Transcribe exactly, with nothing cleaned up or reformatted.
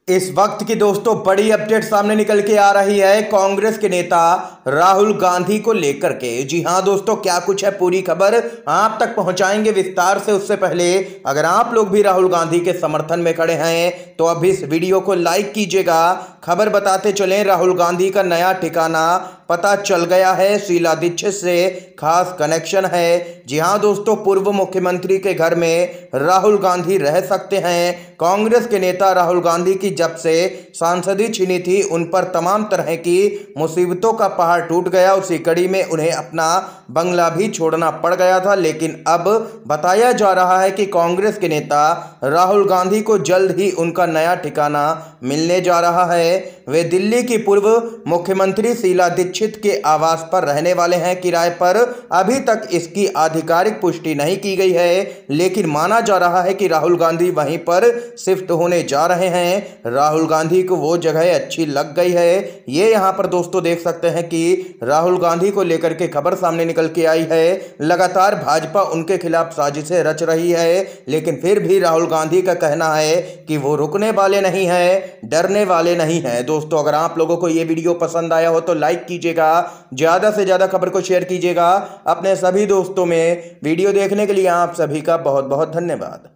इस वक्त की दोस्तों बड़ी अपडेट सामने निकल के आ रही है कांग्रेस के नेता राहुल गांधी को लेकर के। जी हां दोस्तों, क्या कुछ है पूरी खबर आप तक पहुंचाएंगे विस्तार से। उससे पहले अगर आप लोग भी राहुल गांधी के समर्थन में खड़े हैं तो अभी इस वीडियो को लाइक कीजिएगा। खबर बताते चलें, राहुल गांधी का नया ठिकाना पता चल गया है। शीला दीक्षित से खास कनेक्शन है। जी हां दोस्तों, पूर्व मुख्यमंत्री के घर में राहुल गांधी रह सकते हैं। कांग्रेस के नेता राहुल गांधी की जब से सांसदी छिनी थी, उन पर तमाम तरह की मुसीबतों का पहाड़ टूट गया। उसी कड़ी में उन्हें अपना बंगला भी छोड़ना पड़ गया था। लेकिन अब बताया जा रहा है कि कांग्रेस के नेता राहुल गांधी को जल्द ही उनका नया ठिकाना मिलने जा रहा है। वे दिल्ली की पूर्व मुख्यमंत्री शीला दीक्षित के आवास पर रहने वाले हैं किराए पर। अभी तक इसकी आधिकारिक पुष्टि नहीं की गई है, लेकिन माना जा रहा है कि राहुल गांधी वहीं पर शिफ्ट होने जा रहे हैं। राहुल गांधी को वो जगह अच्छी लग गई है। ये यहाँ पर दोस्तों देख सकते हैं कि राहुल गांधी को लेकर के खबर सामने निकल के आई है। लगातार भाजपा उनके खिलाफ साजिशें रच रही है, लेकिन फिर भी राहुल गांधी का कहना है कि वो रुकने वाले नहीं हैं, डरने वाले नहीं हैं। दोस्तों, अगर आप लोगों को ये वीडियो पसंद आया हो तो लाइक कीजिएगा, ज़्यादा से ज़्यादा खबर को शेयर कीजिएगा अपने सभी दोस्तों में। वीडियो देखने के लिए आप सभी का बहुत बहुत धन्यवाद।